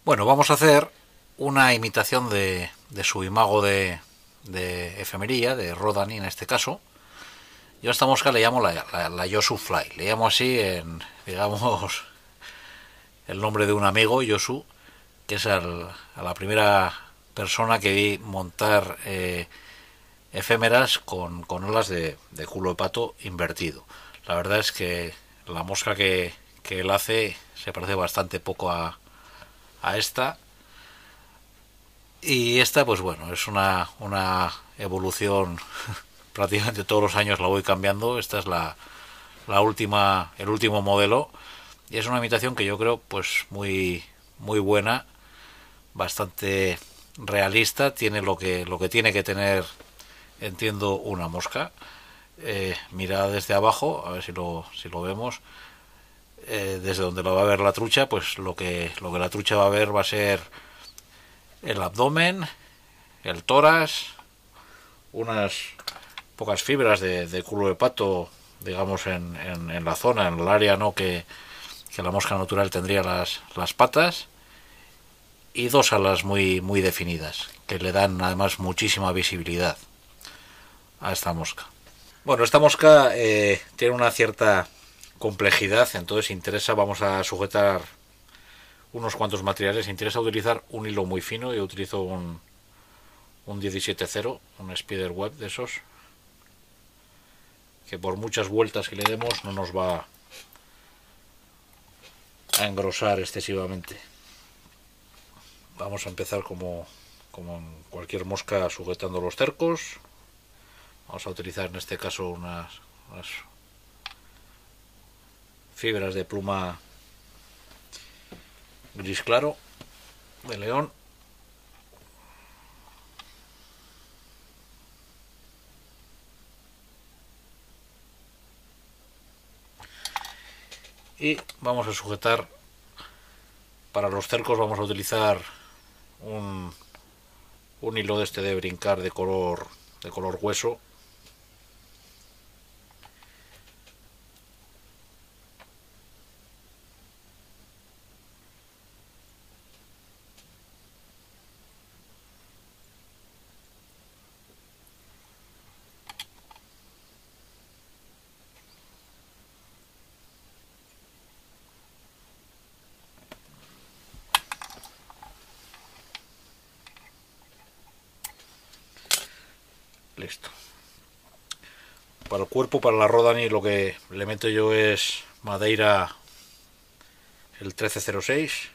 Bueno, vamos a hacer una imitación de su imago de efemería, de Rodani en este caso. Yo a esta mosca le llamo la Yosu Fly. Le llamo así en, digamos, el nombre de un amigo, Yosu, que es a la primera persona que vi montar efémeras con alas de culo de pato invertido. La verdad es que la mosca que él hace se parece bastante poco a esta. Y esta, pues bueno, es una evolución. Prácticamente todos los años la voy cambiando. Esta es la última, el último modelo. Y es una imitación que yo creo pues muy buena, bastante realista, tiene lo que tiene que tener, entiendo, una mosca. Mira desde abajo, a ver si lo vemos. Desde donde lo va a ver la trucha, pues lo que la trucha va a ver va a ser el abdomen, el tórax, unas pocas fibras de culo de pato, digamos, en la zona, en el área, ¿no? Que la mosca natural tendría las patas, y dos alas muy definidas, que le dan además muchísima visibilidad a esta mosca. Bueno, esta mosca tiene una cierta complejidad, entonces interesa, vamos a sujetar unos cuantos materiales, interesa utilizar un hilo muy fino. Yo utilizo un 17.0, un spider web de esos, que por muchas vueltas que le demos no nos va a engrosar excesivamente. Vamos a empezar como en cualquier mosca, sujetando los cercos. Vamos a utilizar en este caso unas fibras de pluma gris claro de león. Y vamos a sujetar, para los cercos vamos a utilizar un hilo de este de brincar de color hueso. Listo. Para el cuerpo, para la Rodani, lo que le meto yo es madeira, el 1306.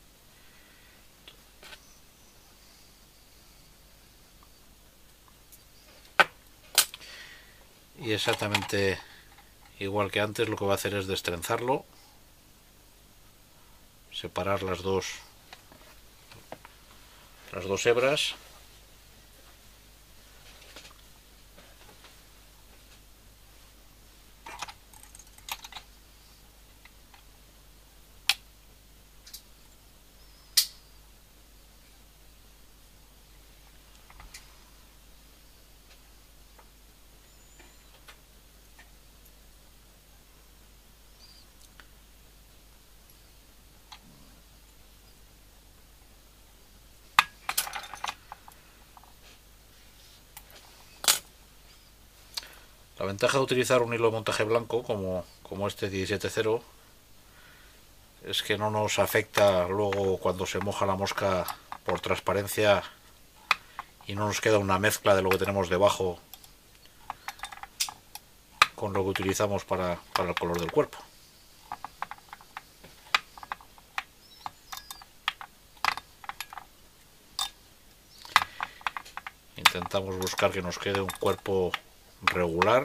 Y exactamente igual que antes, lo que va a hacer es destrenzarlo, separar las dos hebras. La ventaja de utilizar un hilo de montaje blanco como este 17.0 es que no nos afecta luego cuando se moja la mosca por transparencia, y no nos queda una mezcla de lo que tenemos debajo con lo que utilizamos para el color del cuerpo. Intentamos buscar que nos quede un cuerpo regular.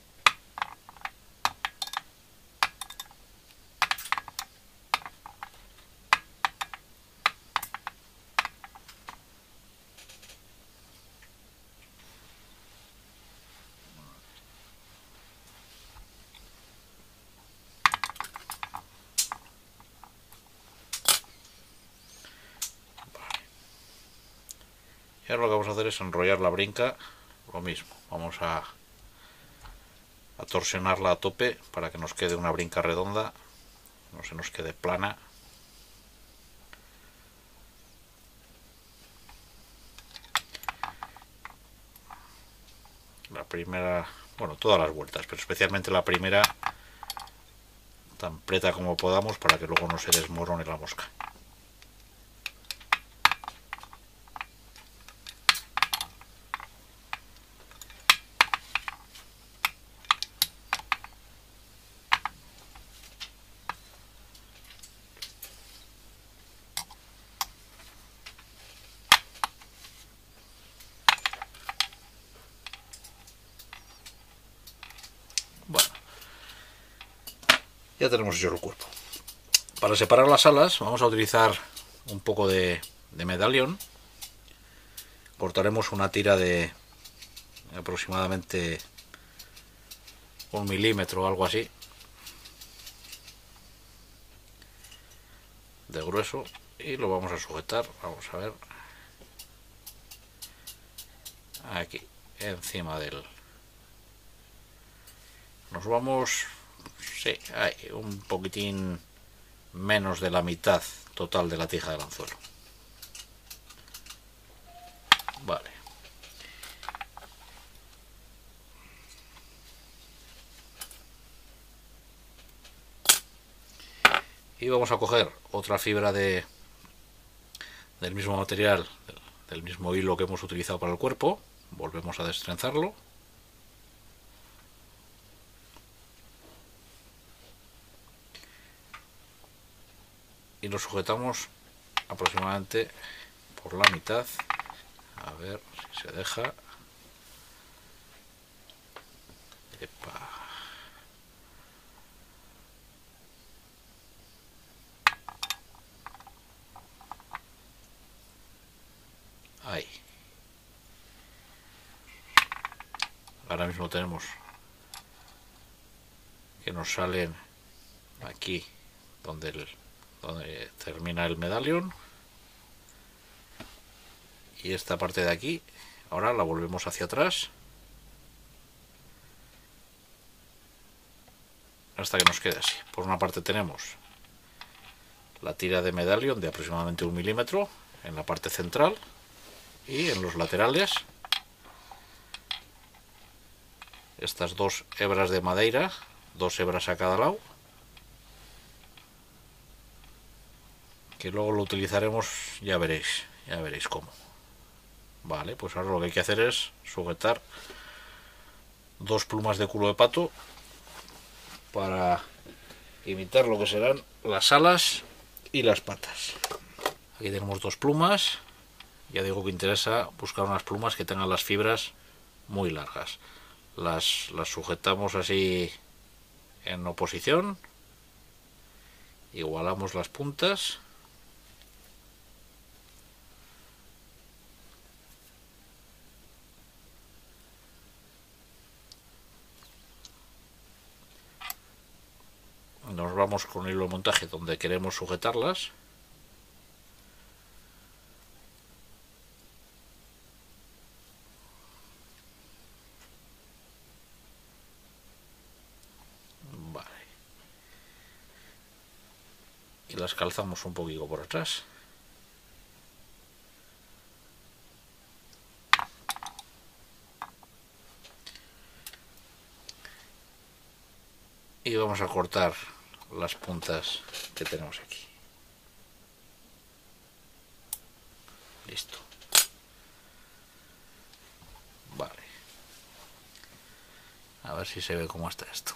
Y ahora lo que vamos a hacer es enrollar la brinca, lo mismo, vamos a torsionarla a tope para que nos quede una brinca redonda, no se nos quede plana. primera, bueno, todas las vueltas, pero especialmente la primera, tan preta como podamos para que luego no se desmorone la mosca. Bueno, ya tenemos hecho el cuerpo. Para separar las alas vamos a utilizar un poco de medallón. Cortaremos una tira de aproximadamente 1 milímetro o algo así de grueso y lo vamos a sujetar. Vamos a ver, aquí encima del, nos vamos, sí, hay un poquitín menos de la mitad total de la tija del anzuelo. Vale. Y vamos a coger otra fibra del mismo material, del mismo hilo que hemos utilizado para el cuerpo. Volvemos a destrenzarlo. Y lo sujetamos aproximadamente por la mitad. A ver si se deja. Epa. Ahí. Ahora mismo tenemos que nos salen aquí donde termina el medallón, y esta parte de aquí ahora la volvemos hacia atrás hasta que nos quede así. Por una parte tenemos la tira de medallón de aproximadamente 1 milímetro en la parte central, y en los laterales estas dos hebras de madera, 2 hebras a cada lado, que luego lo utilizaremos, ya veréis cómo. Vale, pues ahora lo que hay que hacer es sujetar 2 plumas de culo de pato para imitar lo que serán las alas y las patas. Aquí tenemos 2 plumas. Ya digo que interesa buscar unas plumas que tengan las fibras muy largas. Las sujetamos así en oposición, igualamos las puntas nos vamos con el hilo de montaje donde queremos sujetarlas. Vale. Y las calzamos un poquito por atrás. Y vamos a cortar las puntas que tenemos aquí. Listo. Vale. A ver si se ve cómo está esto.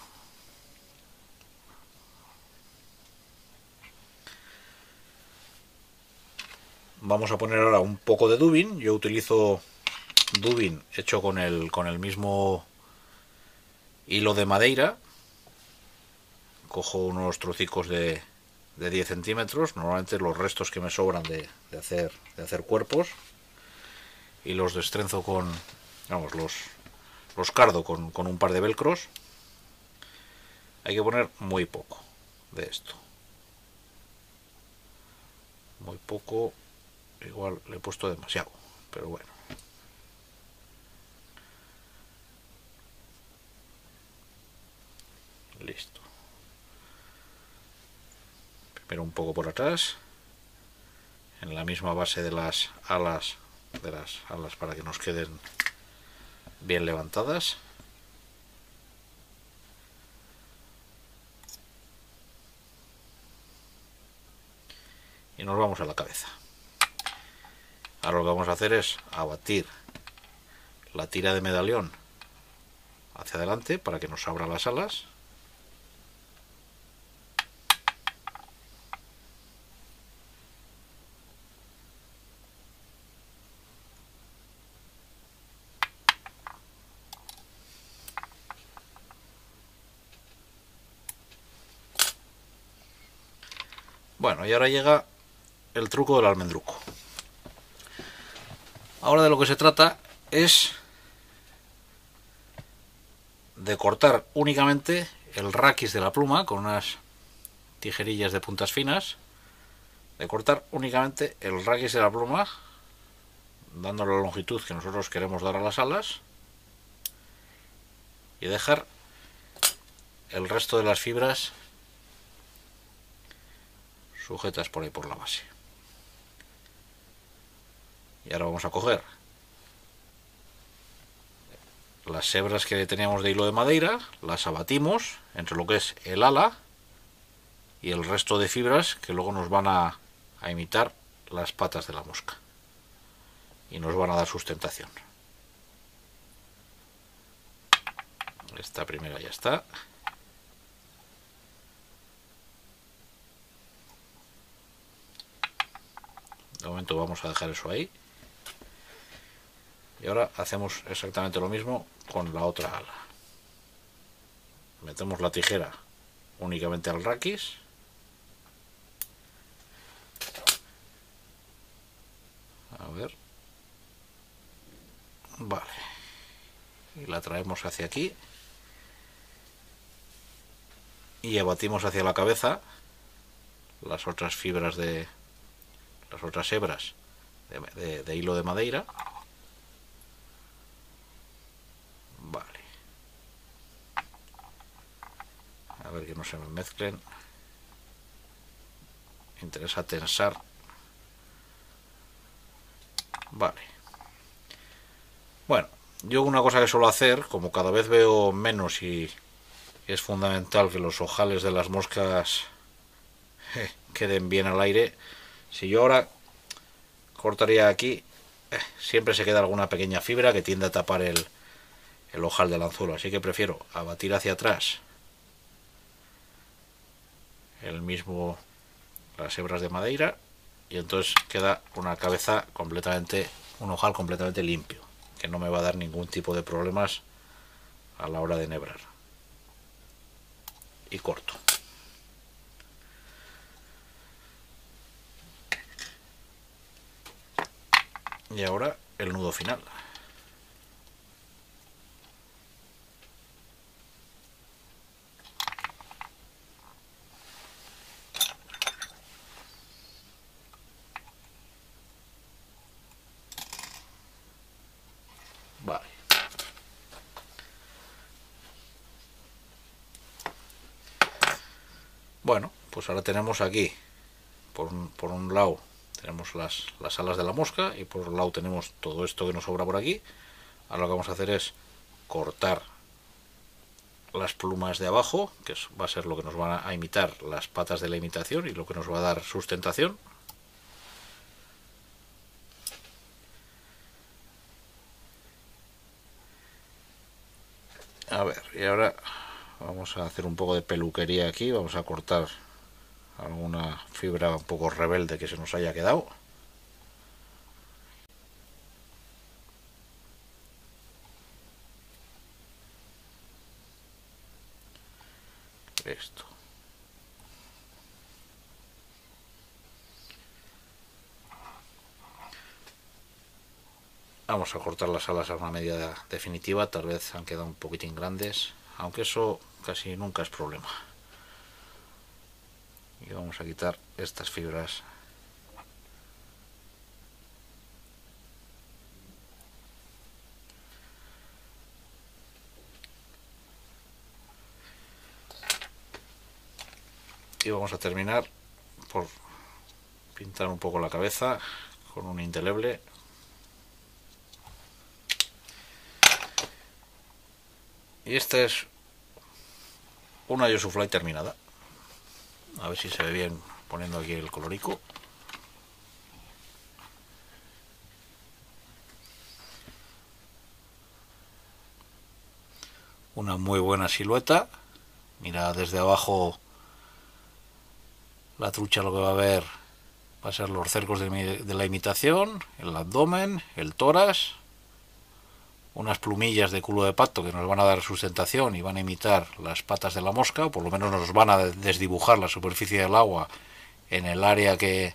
Vamos a poner ahora un poco de dubin. Yo utilizo dubin hecho con el mismo hilo de madeira. Cojo unos trocicos de 10 centímetros, normalmente los restos que me sobran de hacer cuerpos, y los destrenzo con, vamos, los cardo con un par de velcros. Hay que poner muy poco de esto, muy poco, igual le he puesto demasiado, pero bueno. Listo. Primero un poco por atrás, en la misma base de las alas para que nos queden bien levantadas. y nos vamos a la cabeza. Ahora lo que vamos a hacer es abatir la tira de medallón hacia adelante para que nos abra las alas. Bueno, y ahora llega el truco del almendruco. Ahora de lo que se trata es de cortar únicamente el raquis de la pluma con unas tijerillas de puntas finas, de cortar únicamente el raquis de la pluma, dándole la longitud que nosotros queremos dar a las alas, y dejar el resto de las fibras sujetas por ahí por la base. Y ahora vamos a coger las hebras que teníamos de hilo de madeira, las abatimos entre lo que es el ala y el resto de fibras que luego nos van a imitar las patas de la mosca y nos van a dar sustentación. Esta primera ya está. De momento vamos a dejar eso ahí. Y ahora hacemos exactamente lo mismo con la otra ala. Metemos la tijera únicamente al raquis. A ver. Vale. Y la traemos hacia aquí. Y abatimos hacia la cabeza las otras fibras de... las otras hebras de hilo de madeira. Vale. A ver que no se me mezclen. Me interesa tensar. Vale. Bueno, yo una cosa que suelo hacer, como cada vez veo menos y es fundamental que los ojales de las moscas queden bien al aire, si yo ahora cortaría aquí, siempre se queda alguna pequeña fibra que tiende a tapar el ojal del anzuelo, así que prefiero abatir hacia atrás las hebras de madeira, y entonces queda una cabeza completamente, un ojal completamente limpio, que no me va a dar ningún tipo de problemas a la hora de enhebrar. Y corto. Y ahora el nudo final. Vale. Bueno, pues ahora tenemos aquí, por un lado tenemos las alas de la mosca y por un lado tenemos todo esto que nos sobra por aquí. Ahora lo que vamos a hacer es cortar las plumas de abajo, que va a ser lo que nos van a imitar las patas de la imitación y lo que nos va a dar sustentación. A ver, y ahora vamos a hacer un poco de peluquería aquí, vamos a cortar alguna fibra un poco rebelde que se nos haya quedado. Esto. Vamos a cortar las alas a una medida definitiva, tal vez han quedado un poquitín grandes, aunque eso casi nunca es problema. Y vamos a quitar estas fibras. Y vamos a terminar por pintar un poco la cabeza con un indeleble. Y esta es una Yosufly terminada. A ver si se ve bien poniendo aquí el colorico. una muy buena silueta. Mira, desde abajo la trucha lo que va a ver va a ser los cercos de la imitación, el abdomen, el tórax, unas plumillas de culo de pato que nos van a dar sustentación y van a imitar las patas de la mosca, o por lo menos nos van a desdibujar la superficie del agua en el área que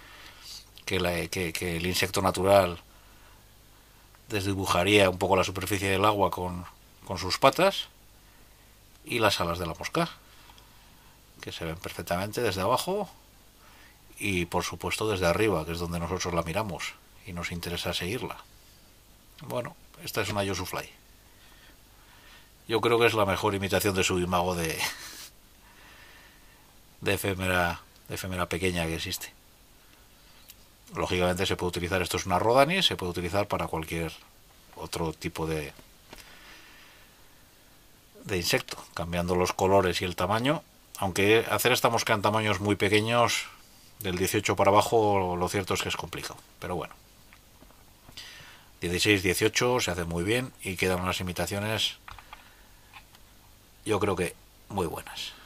el insecto natural desdibujaría un poco la superficie del agua con sus patas, y las alas de la mosca, que se ven perfectamente desde abajo y por supuesto desde arriba, que es donde nosotros la miramos y nos interesa seguirla. Bueno, esta es una Yosu-Fly. Yo creo que es la mejor imitación de su imago de efémera pequeña que existe. Lógicamente se puede utilizar, esto es una Rodani, se puede utilizar para cualquier otro tipo de insecto, cambiando los colores y el tamaño, aunque hacer esta mosca en tamaños muy pequeños, del 18 para abajo, lo cierto es que es complicado, pero bueno, 16, 18 se hace muy bien y quedan unas imitaciones, yo creo que muy buenas.